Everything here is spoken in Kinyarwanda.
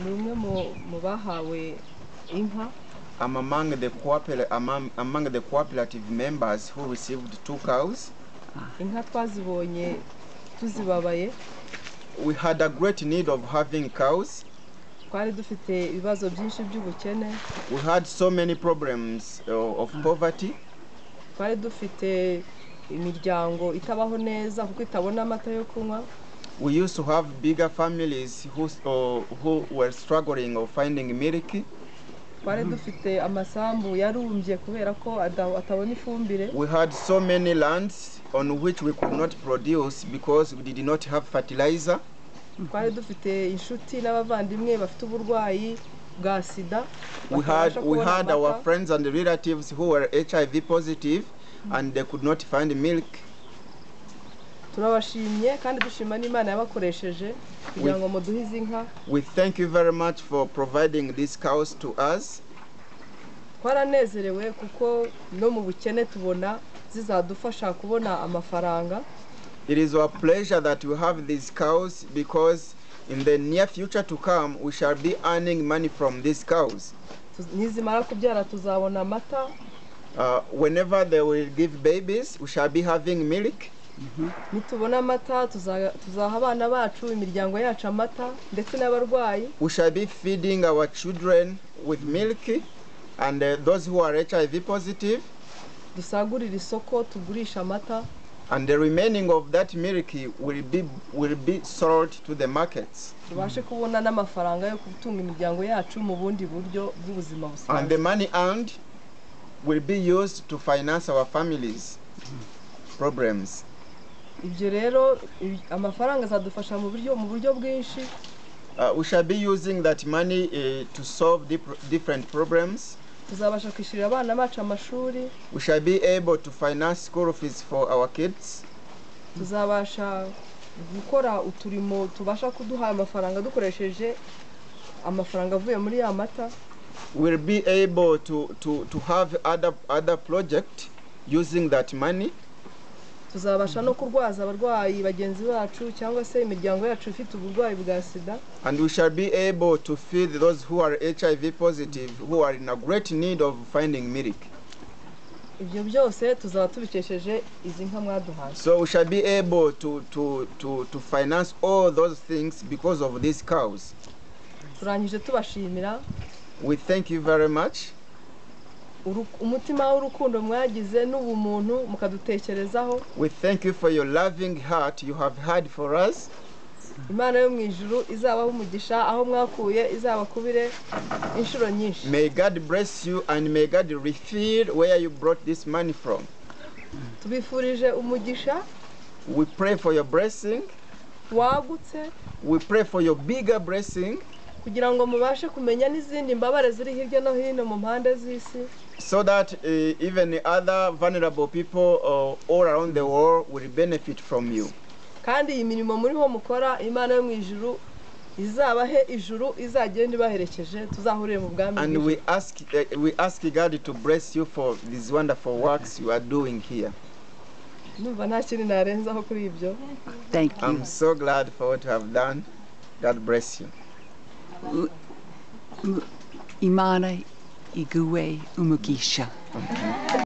ni umwe mu bahawe inka. I'm among the cooperative members who received 2 cows. Inka twazibonye tuzibabaye. We had a great need of having cows. Twari dufite ibibazo byinshi by'ubukene. We had so many problems of poverty. Twari dufite imiryango itabaho neza kuko itabona amata yo kunywa. We used to have bigger families who were struggling of finding milk. Twari dufite amasambu yarumbye kubera ko atabona ifumbire. We had so many lands on which we could not produce because we did not have fertilizer. Twari dufite inshuti n'abavandimwe bafite uburwayi bwa sida. We had our friends and relatives who were HIV positive and they could not find milk. Turabashimye kandi dushima n'Imana yabakoresheje kugira ngo muduhe izi nka. We thank you very much for providing these cows to us. Twaranezerewe kuko no mu bukene tubona zizadufasha kubona amafaranga. It is our pleasure that we have these cows because in the near future to come we shall be earning money from these cows. Nizimara kubyara tuzabona amata. Whenever they will give babies we shall be having milk. Nitubona amata tuzaha abana bacu imiryango yacu amata ndetse n'abarwayi. We shall be feeding our children with milk and those who are HIV positive. Dusagurira isoko tugurisha amata. And the remaining of that milk will be sold to the markets. Tubashe kubona n'amafaranga yo gutunga imiryango yacu mu bundi buryo bw'ubuzima busanzwe. And the money earned will be used to finance our families' problems. Ibyo rero amafaranga azadufasha mu buryo bwinshi. We shall be using that money to solve different problems. Tuzabasha kwishyurira abana bacu amashuri. We shall be able to finance school fees for our kids. Tuzabasha gukora uturimo tubasha kuduha amafaranga dukoresheje amafaranga avuye muri ya mata. We'll be able to have other project using that money. Tuzabasha no kurwaza abarwayi bagenzi bacu cyangwa se imiryango yacu ifite uburwayi bwa sida. And we shall be able to feed those who are HIV positive who are in a great need of finding milk. Ibyo byose tuzaba tubikesheje izi nka mwaduhaye. So we shall be able to finance all those things because of these cows. Turangije tubashimira. We thank you very much. Umutima w'urukundo mwagize n'ubumuntu mukadutekerezaho. We thank you for your loving heart you have had for us. Imana yo mu ijuru izabaho umugisha aho mwakuye izabakubire inshuro nyinshi. May God bless you and may God refill where you brought this money from. Tubifurije umugisha. We pray for your blessing. Wagutse. We pray for your bigger blessing. Kugira ngo mubashe kumenya n'izindi mbabare ziri hirya no hino mu mpande z'isi. So that even other vulnerable people all around the world will benefit from you. Kandi iyi mirimo muriho mukora Imana yo mu ijuru izabahe ijuru izagenda ibaherekeje tuzahurire mu bwami. And we ask God to bless you for these wonderful works you are doing here. Numva nta kintu narenzaho kuri ibyo. Thank you. I'm so glad for what you have done. God bless you. Imana iguwe umugisha.